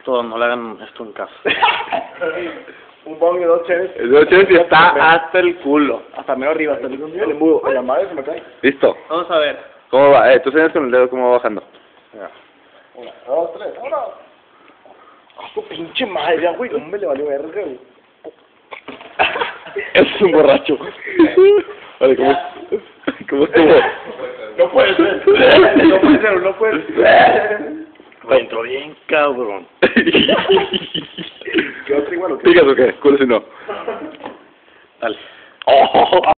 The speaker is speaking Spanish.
todo, no le hagan esto en casa. Un bong de 2 cheves. El de 8 está hasta el culo. Hasta medio arriba, hasta el embudo. La madre se me cae. Listo. Vamos a ver. ¿Cómo va? Tú señalas con el dedo cómo va bajando. 1, 2, 3, ¡vámonos! ¡Ah, su pinche madre, ya, güey! Hombre, le valió verga, güey. Es un borracho. Vale, ¿cómo estuvo? No puede ser. No puede ser. Güey, entró bien, cabrón. ¿Qué otro igual o qué? ¿Picas o qué? ¿Cuál si no? Dale. Oh.